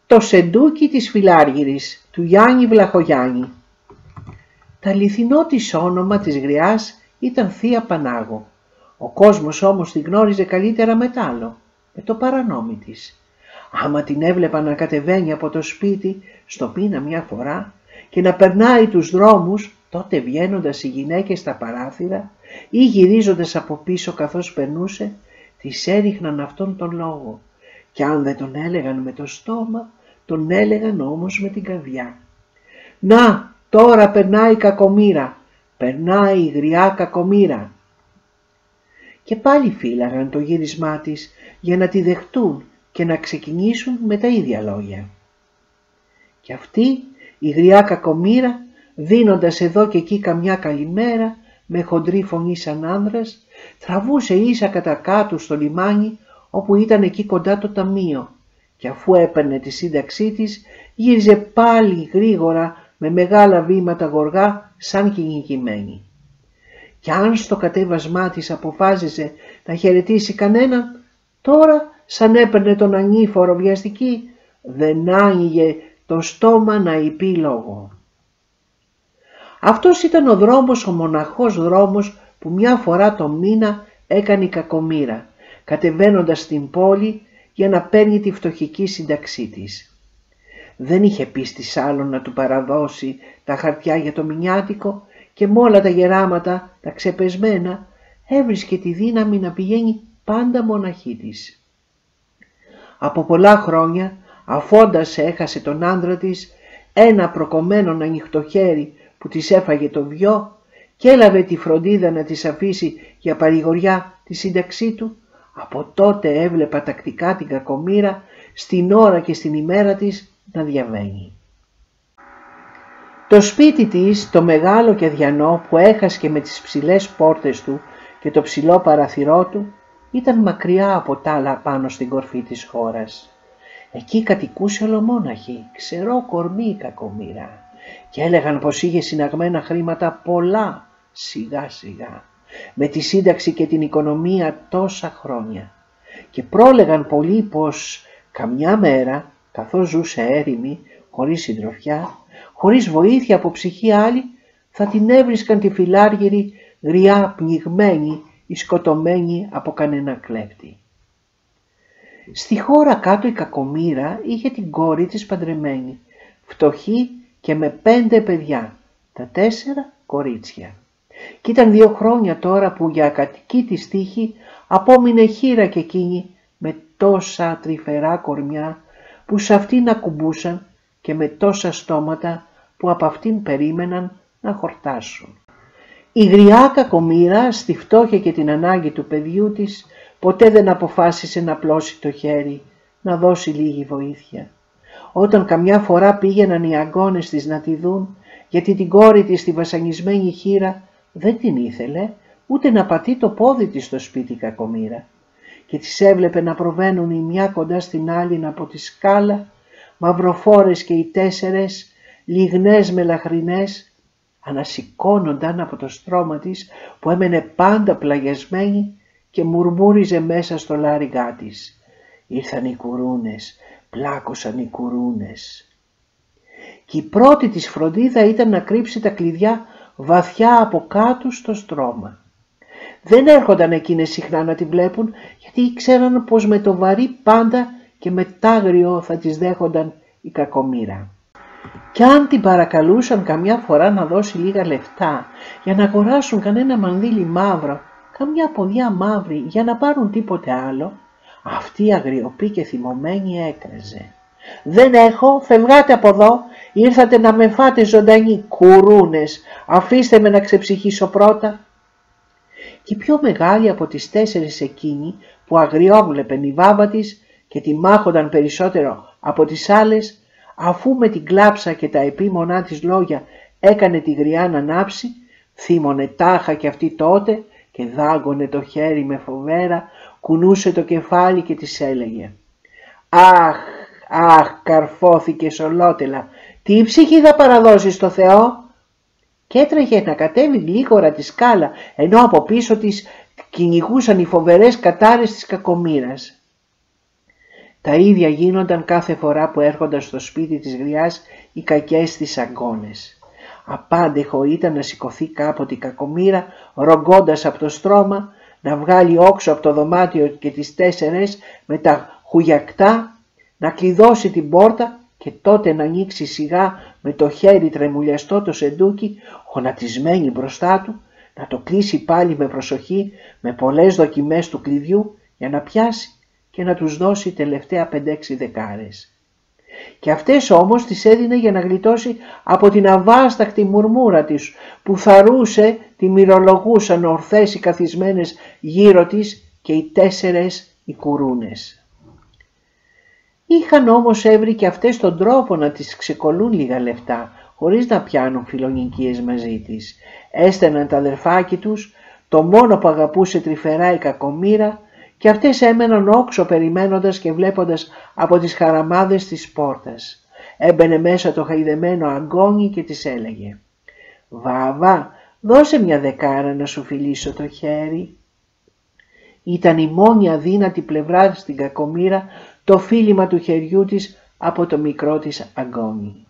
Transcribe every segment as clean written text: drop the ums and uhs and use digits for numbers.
Το σεντούκι της Φιλάργυρης του Γιάννη Βλαχογιάννη. Τα αληθινό της όνομα της γριάς ήταν Θεία Πανάγο. Ο κόσμος όμως την γνώριζε καλύτερα με τ' άλλο, με το παρανόμι της. Άμα την έβλεπα να κατεβαίνει από το σπίτι στο μήνα μια φορά και να περνάει τους δρόμους, τότε βγαίνοντας οι γυναίκες στα παράθυρα ή γυρίζοντας από πίσω καθώς περνούσε, της έριχναν αυτόν τον λόγο. Και αν δεν τον έλεγαν με το στόμα, τον έλεγαν όμως με την καρδιά. «Να, τώρα περνάει η κακομοίρα, περνάει η γριά κακομοίρα». Και πάλι φύλαγαν το γύρισμά της για να τη δεχτούν και να ξεκινήσουν με τα ίδια λόγια. Και αυτή η γριά κακομοίρα, δίνοντας εδώ και εκεί καμιά καλημέρα με χοντρή φωνή σαν άνδρας, τραβούσε ίσα κατά κάτω στο λιμάνι όπου ήταν εκεί κοντά το ταμείο, και αφού έπαιρνε τη σύνταξή της γύριζε πάλι γρήγορα με μεγάλα βήματα γοργά σαν κυνηγημένη. Και αν στο κατέβασμά της αποφάσισε να χαιρετήσει κανέναν, τώρα σαν έπαιρνε τον ανήφορο βιαστική, δεν άνοιγε το στόμα να υπεί λόγο. Αυτός ήταν ο δρόμος, ο μοναχός δρόμος που μια φορά το μήνα έκανε η κακομοίρα, κατεβαίνοντας στην πόλη για να παίρνει τη φτωχική σύνταξή της. Δεν είχε πίστη άλλον να του παραδώσει τα χαρτιά για το μηνιάτικο και με όλα τα γεράματα, τα ξεπεσμένα, έβρισκε τη δύναμη να πηγαίνει πάντα μοναχή της. Από πολλά χρόνια, αφώντας έχασε τον άντρα της, ένα προκομμένο ανοιχτό χέρι που της έφαγε το βιό και έλαβε τη φροντίδα να της αφήσει για παρηγοριά τη σύνταξή του, από τότε έβλεπα τακτικά την κακομοίρα στην ώρα και στην ημέρα της να διαβαίνει. Το σπίτι της, το μεγάλο και αδιανό που έχασκε με τις ψηλές πόρτες του και το ψηλό παραθυρό του, ήταν μακριά από τ' άλλα πάνω στην κορφή της χώρας. Εκεί κατοικούσε ολομόναχη, ξερό κορμί η κακομοίρα, και έλεγαν πως είχε συναγμένα χρήματα πολλά σιγά σιγά, με τη σύνταξη και την οικονομία τόσα χρόνια, και πρόλεγαν πολλοί πως καμιά μέρα, καθώς ζούσε έρημη, χωρίς συντροφιά, χωρίς βοήθεια από ψυχή άλλη, θα την έβρισκαν τη Φιλάργυρη γριά πνιγμένη ή σκοτωμένη από κανένα κλέφτη. Στη χώρα κάτω η κακομοίρα είχε την κόρη της παντρεμένη, φτωχή και με 5 παιδιά, τα 4 κορίτσια. Κι ήταν 2 χρόνια τώρα που για ακατοική της τύχη απόμεινε χείρα και εκείνη με τόσα τρυφερά κορμιά που σ' αυτήν ακουμπούσαν και με τόσα στόματα που από αυτήν περίμεναν να χορτάσουν. Η γριά κακομοίρα στη φτώχεια και την ανάγκη του παιδιού της ποτέ δεν αποφάσισε να πλώσει το χέρι, να δώσει λίγη βοήθεια. Όταν καμιά φορά πήγαιναν οι αγκώνες της να τη δουν, γιατί την κόρη της τη βασανισμένη χείρα δεν την ήθελε ούτε να πατεί το πόδι της στο σπίτι κακομοίρα, και τις έβλεπε να προβαίνουν η μια κοντά στην άλλη από τη σκάλα, μαυροφόρες και οι 4, λιγνές μελαχρινές, ανασηκώνονταν από το στρώμα της που έμενε πάντα πλαγιασμένη και μουρμούριζε μέσα στο λάριγά της. Ήρθαν οι κουρούνες, πλάκωσαν οι κουρούνες. Και η πρώτη της φροντίδα ήταν να κρύψει τα κλειδιά βαθιά από κάτω στο στρώμα. Δεν έρχονταν εκείνες συχνά να τη βλέπουν, γιατί ήξεραν πως με το βαρύ πάντα και με τάγριο θα τις δέχονταν η κακομοίρα. Κι αν την παρακαλούσαν καμιά φορά να δώσει λίγα λεφτά για να αγοράσουν κανένα μανδύλι μαύρο, καμιά ποδιά μαύρη για να πάρουν τίποτε άλλο, αυτή αγριοπή και θυμωμένη έκραζε. «Δεν έχω, φευγάτε από εδώ, ήρθατε να με φάτε ζωντανή, κουρούνες, αφήστε με να ξεψυχήσω πρώτα». Και η πιο μεγάλη από τις 4 εκείνη που αγριόβλεπεν η βάμπα της και τη μάχονταν περισσότερο από τις άλλες, αφού με την κλάψα και τα επίμονά της λόγια έκανε τη γριά να ανάψει, θύμωνε τάχα κι αυτή τότε και δάγκωνε το χέρι με φοβέρα, κουνούσε το κεφάλι και της έλεγε «Αχ, αχ, καρφώθηκες ολότελα, τι ψυχή θα παραδώσεις στο Θεό?» Και έτρεχε να κατέβει γλίγορα τη σκάλα, ενώ από πίσω της κυνηγούσαν οι φοβερές κατάρες της κακομοίρας. Τα ίδια γίνονταν κάθε φορά που έρχονταν στο σπίτι της γριάς οι κακές της αγκώνες. Απάντεχο ήταν να σηκωθεί κάποτε η κακομοίρα ρογκώντας από το στρώμα, να βγάλει όξω από το δωμάτιο και τις 4 με τα χουγιακτά, να κλειδώσει την πόρτα και τότε να ανοίξει σιγά με το χέρι τρεμουλιαστό το σεντούκι, γονατισμένη μπροστά του, να το κλείσει πάλι με προσοχή με πολλές δοκιμές του κλειδιού για να πιάσει και να τους δώσει τελευταία 5-6 δεκάρες. Και αυτές όμως τις έδινε για να γλιτώσει από την αβάσταχτη μουρμούρα της που θαρούσε, τη μυρολογούσαν ορθές οι καθισμένες γύρω της και οι 4 οι κουρούνες. Είχαν όμως έβρει και αυτές τον τρόπο να τις ξεκολλούν λίγα λεφτά χωρίς να πιάνουν φιλονικίες μαζί της. Έστεναν τα αδερφάκι τους, το μόνο που αγαπούσε τρυφερά η κακομοίρα, και αυτές έμεναν όξω περιμένοντας και βλέποντας από τις χαραμάδες της πόρτας. Έμπαινε μέσα το χαϊδεμένο αγκόνι και της έλεγε «Βάβα, δώσε μια δεκάρα να σου φιλήσω το χέρι». Ήταν η μόνη αδύνατη πλευρά στην κακομοίρα το φίλημα του χεριού της από το μικρό της αγκόνι.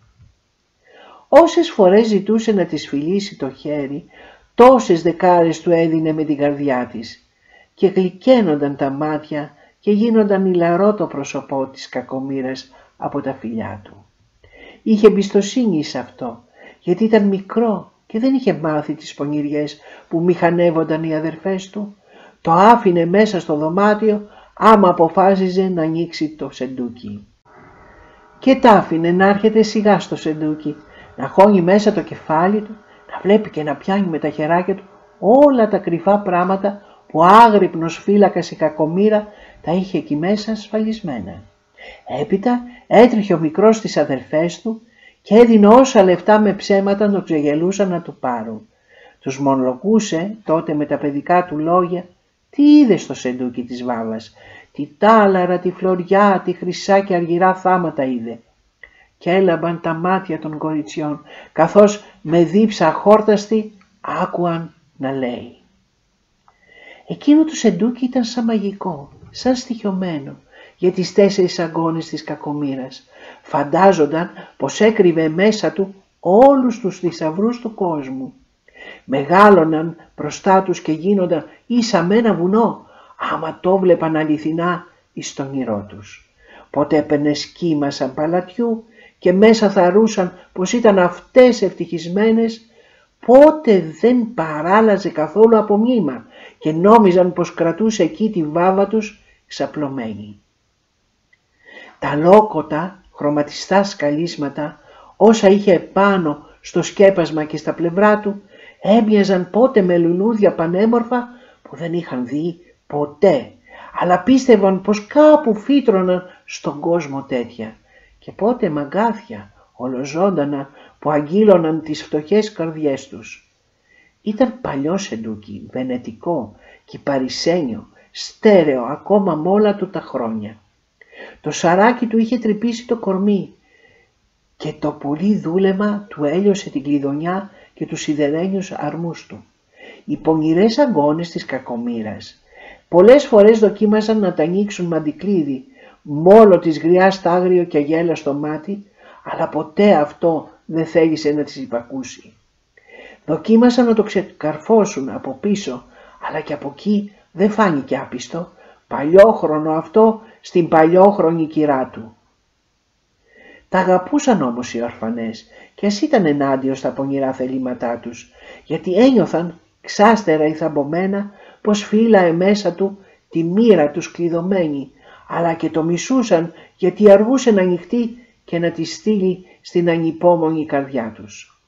Όσες φορές ζητούσε να της φιλήσει το χέρι, τόσες δεκάρες του έδινε με την καρδιά της και γλυκαίνονταν τα μάτια και γίνονταν ηλαρό το πρόσωπό της κακομοίρας από τα φιλιά του. Είχε εμπιστοσύνη σε αυτό, γιατί ήταν μικρό και δεν είχε μάθει τις πονηριές που μηχανεύονταν οι αδερφές του. Το άφηνε μέσα στο δωμάτιο άμα αποφάσιζε να ανοίξει το σεντούκι. Και τ' άφηνε να έρχεται σιγά στο σεντούκι, να χώνει μέσα το κεφάλι του, να βλέπει και να πιάνει με τα χεράκια του όλα τα κρυφά πράγματα που άγρυπνος φύλακας η κακομοίρα τα είχε εκεί μέσα ασφαλισμένα. Έπειτα έτρεχε ο μικρός στις αδερφές του και έδινε όσα λεφτά με ψέματα να το ξεγελούσαν να του πάρουν. Τους μονολογούσε τότε με τα παιδικά του λόγια τι είδε στο σεντούκι της Βάβας, τη τάλαρα, τη φλωριά, τη χρυσά και αργυρά θάματα είδε. Και έλαμπαν τα μάτια των κοριτσιών, καθώς με δίψα αχόρταστη άκουαν να λέει. Εκείνο το σεντούκι ήταν σαν μαγικό, σαν στοιχειωμένο για τις 4 αγκώνες της κακομοίρας. Φαντάζονταν πως έκρυβε μέσα του όλους τους θησαυρούς του κόσμου. Μεγάλωναν μπροστά τους και γίνονταν ίσα με ένα βουνό, άμα το βλέπαν αληθινά εις τον όνειρό τους. Πότε έπαιρνε κύμα σαν παλατιού και μέσα θαρούσαν πως ήταν αυτές ευτυχισμένες, πότε δεν παράλαζε καθόλου από μνήμα και νόμιζαν πως κρατούσε εκεί τη Βάβα τους ξαπλωμένη. Τα λόκοτα χρωματιστά σκαλίσματα, όσα είχε επάνω στο σκέπασμα και στα πλευρά του, έμοιαζαν πότε με λουλούδια πανέμορφα που δεν είχαν δει ποτέ, αλλά πίστευαν πως κάπου φύτρωναν στον κόσμο τέτοια, και πότε μαγκάθια ολοζώντανα που αγγείλωναν τις φτωχές καρδιές τους. Ήταν παλιό σεντούκι, βενετικό, κυπαρισένιο, στέρεο ακόμα μ' όλα του τα χρόνια. Το σαράκι του είχε τρυπήσει το κορμί και το πολύ δούλεμα του έλειωσε την κλειδονιά και τους σιδερένιους αρμούς του. Οι πονηρές αγκώνες της κακομοίρας πολλές φορές δοκίμασαν να τα ανοίξουν με αντικλείδι, μόλο της γριάς τ' άγριο και γέλα στο μάτι, αλλά ποτέ αυτό δεν θέλησε να τις υπακούσει. Δοκίμασαν να το ξεκαρφώσουν από πίσω, αλλά και από εκεί δεν φάνηκε άπιστο, παλιόχρονο αυτό στην παλιόχρονη κυρά του. Τα αγαπούσαν όμως οι ορφανές και ας ήταν ενάντια στα πονηρά θελήματά τους, γιατί ένιωθαν ξάστερα ή θαμπομένα πως φύλαε μέσα του τη μοίρα τους κλειδωμένη, αλλά και το μισούσαν γιατί αργούσε να ανοιχτεί και να τη στείλει στην ανυπόμονη καρδιά τους.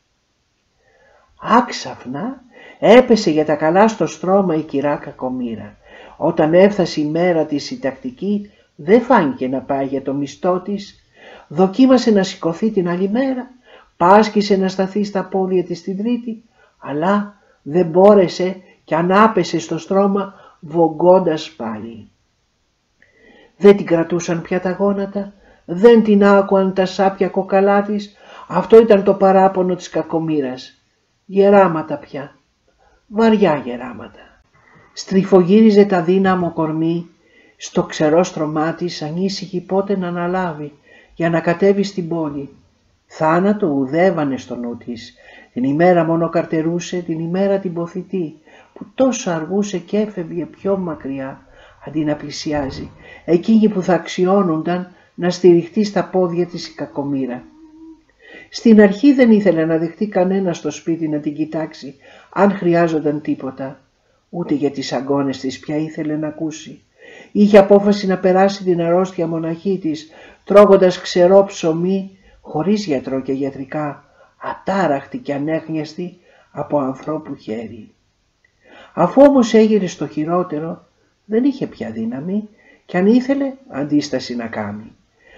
Άξαφνα έπεσε για τα καλά στο στρώμα η κυρά κακομοίρα. Όταν έφτασε η μέρα της η τακτική, δεν φάνηκε να πάει για το μιστό της. Δοκίμασε να σηκωθεί την άλλη μέρα, πάσκησε να σταθεί στα πόδια της την Τρίτη, αλλά δεν μπόρεσε και ανάπεσε στο στρώμα βογκώντας πάλι. Δεν την κρατούσαν πια τα γόνατα, δεν την άκουαν τα σάπια κοκαλά της. Αυτό ήταν το παράπονο της κακομοίρας. Γεράματα πια, βαριά γεράματα. Στριφογύριζε τα δύναμο κορμί, Στο ξερό στρωμά της ανήσυχη πότε να αναλάβει για να κατέβει στην πόλη. Θάνατο ουδέβανε στο νου της. Την ημέρα μόνο καρτερούσε, την ημέρα την ποθητή, που τόσο αργούσε και έφευγε πιο μακριά αντί να πλησιάζει, εκείνη που θα αξιώνονταν να στηριχτεί στα πόδια της η κακομοίρα. Στην αρχή δεν ήθελε να δεχτεί κανένα στο σπίτι να την κοιτάξει αν χρειάζονταν τίποτα, ούτε για τις αγκώνες της πια ήθελε να ακούσει. Είχε απόφαση να περάσει την αρρώστια μοναχή της, τρώγοντας ξερό ψωμί, χωρίς γιατρό και γιατρικά, ατάραχτη και ανέχνιαστη από ανθρώπου χέρι. Αφού όμως έγειρε στο χειρότερο, δεν είχε πια δύναμη κι αν ήθελε αντίσταση να κάνει.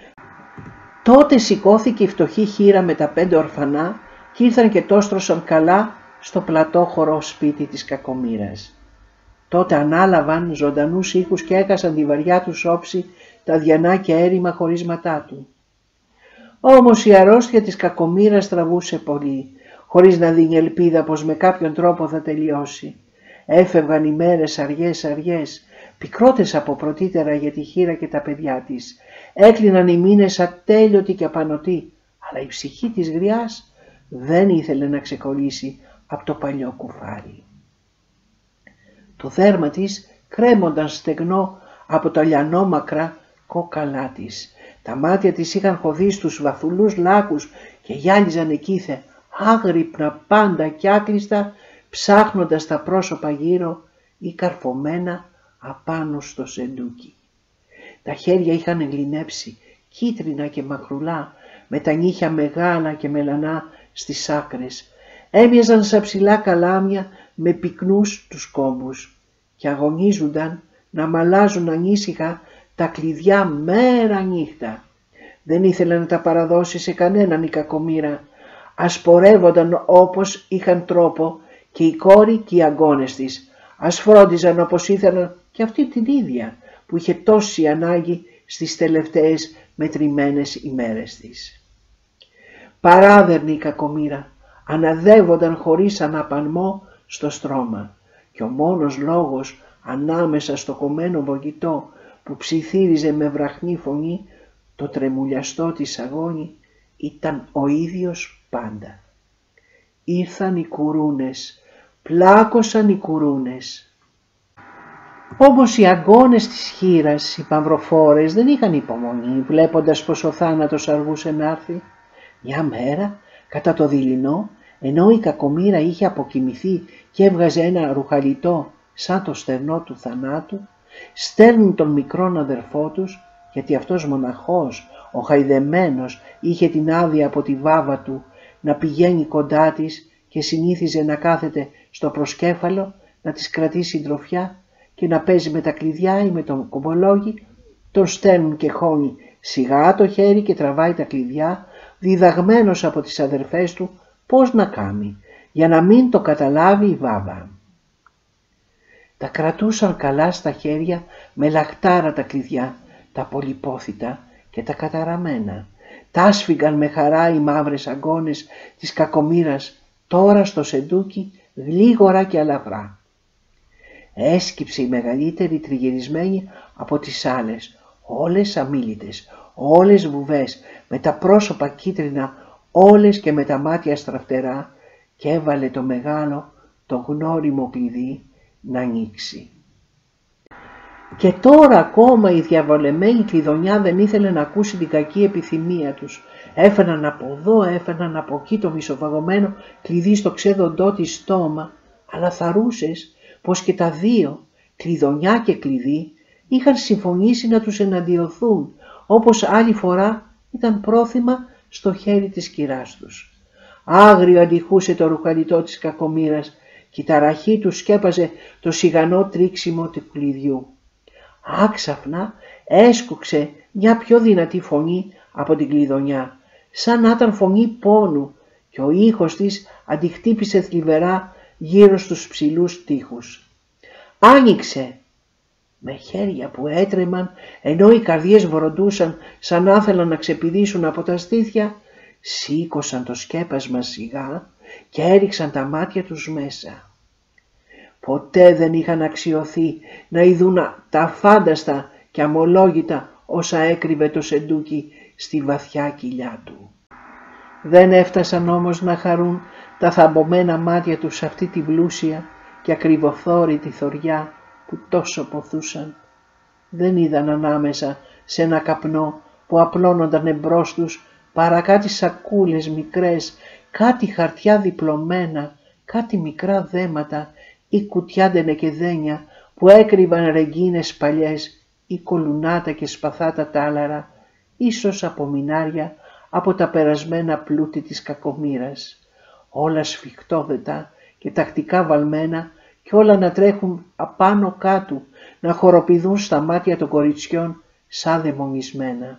Τότε σηκώθηκε η φτωχή χήρα με τα 5 ορφανά και ήρθαν και τόστρωσαν καλά στο πλατόχωρο σπίτι της κακομοίρας. Τότε ανάλαβαν ζωντανούς ήχους και έκασαν τη βαριά τους όψη τα διανά και έρημα χωρίσματά του. Όμως η αρρώστια της κακομοίρας τραβούσε πολύ, χωρίς να δίνει ελπίδα πως με κάποιον τρόπο θα τελειώσει. Έφευγαν οι μέρες αργές, πικρότες από πρωτύτερα για τη χήρα και τα παιδιά της. Έκλειναν οι μήνες ατέλειωτοι και απανωτοί, αλλά η ψυχή της γριάς δεν ήθελε να ξεκολλήσει από το παλιό κουφάρι. Το δέρμα της κρέμονταν στεγνό από τα λιανόμακρα κόκαλά της. Τα μάτια της είχαν χωθεί στους βαθουλούς λάκους και γυάλιζαν εκείθε, άγρυπνα πάντα κι άκλειστα, ψάχνοντας τα πρόσωπα γύρω ή καρφωμένα απάνω στο σεντούκι. Τα χέρια είχαν εγκλινέψει, κίτρινα και μακρουλά, με τα νύχια μεγάλα και μελανά στις άκρες. Έμοιαζαν σαν ψηλά καλάμια με πυκνούς τους κόμπους και αγωνίζονταν να μαλάζουν ανήσυχα τα κλειδιά μέρα νύχτα. Δεν ήθελε να τα παραδώσει σε κανέναν η κακομοίρα. Ασπορεύονταν όπως είχαν τρόπο και η κόρη και οι αγκώνες της. Ας φρόντιζαν όπως ήθελαν και αυτή την ίδια που είχε τόση ανάγκη στις τελευταίες μετρημένες ημέρες της. Παράδερνη η κακομοίρα, αναδεύονταν χωρίς αναπανμό στο στρώμα και ο μόνος λόγος ανάμεσα στο κομμένο βογητό που ψιθύριζε με βραχνή φωνή το τρεμουλιαστό της αγώνη ήταν ο ίδιος πάντα. Ήρθαν οι κουρούνες, πλάκωσαν οι κουρούνες. Όμως οι αγκώνες της χήρας, οι παυροφόρες, δεν είχαν υπομονή βλέποντας πως ο θάνατος αργούσε να έρθει. Μια μέρα, κατά το δειλινό, ενώ η κακομοίρα είχε αποκοιμηθεί και έβγαζε ένα ρουχαλιτό σαν το στερνό του θανάτου, στέλνουν τον μικρόν αδερφό τους, γιατί αυτός μοναχός, ο χαϊδεμένος, είχε την άδεια από τη βάβα του να πηγαίνει κοντά της και συνήθιζε να κάθεται στο προσκέφαλο, να της κρατήσει συντροφιά και να παίζει με τα κλειδιά ή με τον κομπολόγι. Τον στέλνουν και χώνει σιγά το χέρι και τραβάει τα κλειδιά, διδαγμένος από τις αδερφές του πώς να κάνει, για να μην το καταλάβει η βάβα. Τα κρατούσαν καλά στα χέρια με λαχτάρα τα κλειδιά, τα πολυπόθητα και τα καταραμένα. Τα άσφυγαν με χαρά οι μαύρες αγκώνες της κακομοίρας τώρα στο σεντούκι γλίγορα και αλαφρά. Έσκυψε η μεγαλύτερη τριγυρισμένη από τις άλλες, όλες αμίλητες, όλες βουβές, με τα πρόσωπα κίτρινα, όλες και με τα μάτια στραφτερά, και έβαλε το μεγάλο, το γνώριμο κλειδί να ανοίξει. Και τώρα ακόμα η διαβολεμένη κλειδονιά δεν ήθελε να ακούσει την κακή επιθυμία τους. Έφεραν από εδώ, έφεραν από εκεί το μισοβαγωμένο κλειδί στο ξέδοντό της στόμα, αλλά θαρούσες πως και τα δύο, κλειδονιά και κλειδί, είχαν συμφωνήσει να τους εναντιωθούν, όπως άλλη φορά ήταν πρόθυμα στο χέρι της κυράς τους. Άγριο αντιχούσε το ρουχαλιτό της κακομοίρας και η ταραχή του σκέπαζε το σιγανό τρίξιμο του κλειδιού. Άξαφνα έσκουξε μια πιο δυνατή φωνή από την κλειδονιά, σαν να ήταν φωνή πόνου, και ο ήχος της αντιχτύπησε θλιβερά γύρω στους ψηλούς τοίχους. «Άνοιξε!» Με χέρια που έτρεμαν, ενώ οι καρδιές βροντούσαν σαν να ήθελαν να ξεπηδήσουν από τα στήθια, σήκωσαν το σκέπασμα σιγά και έριξαν τα μάτια τους μέσα. Ποτέ δεν είχαν αξιωθεί να ειδούν τα φάνταστα και αμολόγητα όσα έκρυβε το σεντούκι στη βαθιά κοιλιά του. Δεν έφτασαν όμως να χαρούν τα θαμπομένα μάτια τους σε αυτή τη πλούσια και ακριβοθόρητη θωριά που τόσο ποθούσαν. Δεν είδαν ανάμεσα σε ένα καπνό που απλώνονταν εμπρός τους παρά κάτι σακούλες μικρές, κάτι χαρτιά διπλωμένα, κάτι μικρά δέματα ή κουτιά ντενεκεδένια που έκρυβαν ρεγκίνες παλιές ή κολουνάτα και σπαθάτα τάλαρα, ίσως απομεινάρια από τα περασμένα πλούτη της κακομοίρας. Όλα σφιχτόδετα και τακτικά βαλμένα και όλα να τρέχουν απάνω κάτω, να χοροπηδούν στα μάτια των κοριτσιών σαν δαιμονισμένα.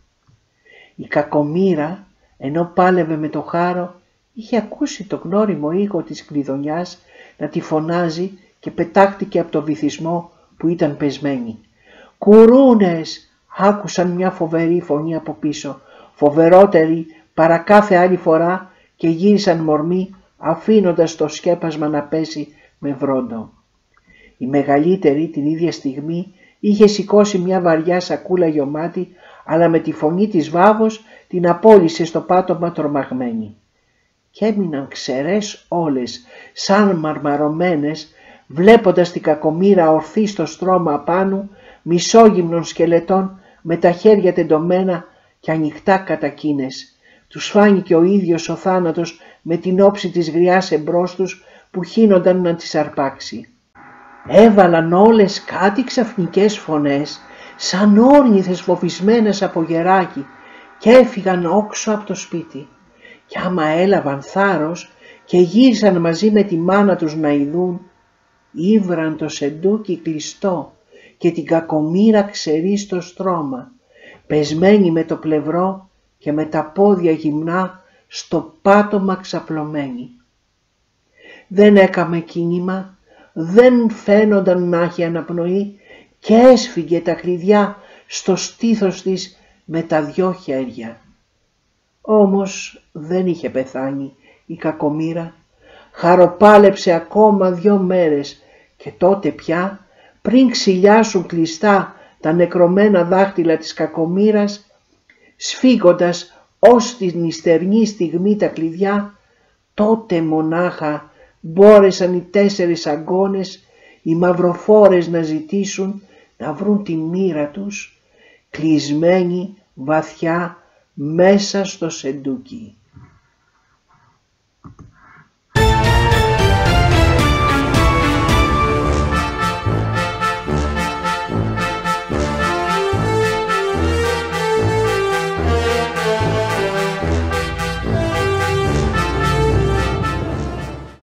Η κακομοίρα, ενώ πάλευε με το χάρο, είχε ακούσει το γνώριμο ήχο της κλειδονιάς να τη φωνάζει και πετάχτηκε από το βυθισμό που ήταν πεσμένη. «Κουρούνες!» άκουσαν μια φοβερή φωνή από πίσω, φοβερότερη παρά κάθε άλλη φορά, και γύρισαν μορμοί αφήνοντας το σκέπασμα να πέσει με βρόντο. Η μεγαλύτερη την ίδια στιγμή είχε σηκώσει μια βαριά σακούλα γεμάτη, αλλά με τη φωνή της βάβος την απόλυσε στο πάτωμα τρομαγμένη. Κι έμειναν ξερές όλες, σαν μαρμαρωμένες, βλέποντας την κακομοίρα ορθή στο στρώμα απάνω, μισόγυμνων σκελετών με τα χέρια τεντωμένα και ανοιχτά κατακίνες. Τους φάνηκε ο ίδιος ο θάνατος με την όψη της γριάς εμπρός τους που χύνονταν να τις αρπάξει. Έβαλαν όλες κάτι ξαφνικές φωνές, σαν όρνηθες φοβισμένες από γεράκι, και έφυγαν όξω από το σπίτι. Κι άμα έλαβαν θάρρος και γύρισαν μαζί με τη μάνα τους να ειδούν, ήβραν το σεντούκι κλειστό και την κακομοίρα ξερή στο στρώμα, πεσμένη με το πλευρό και με τα πόδια γυμνά στο πάτωμα ξαπλωμένη. Δεν έκαμε κίνημα, δεν φαίνονταν να έχει αναπνοή και έσφυγε τα κλειδιά στο στήθος της με τα 2 χέρια. Όμως δεν είχε πεθάνει η κακομοίρα, χαροπάλεψε ακόμα 2 μέρες και τότε πια, πριν ξυλιάσουν κλειστά τα νεκρωμένα δάχτυλα της κακομοίρας, σφίγγοντας ως την ιστερνή στιγμή τα κλειδιά, τότε μονάχα μπόρεσαν οι 4 αγκώνες, οι μαυροφόρες, να ζητήσουν να βρουν τη μοίρα τους, κλεισμένοι βαθιά μέσα στο σεντούκι.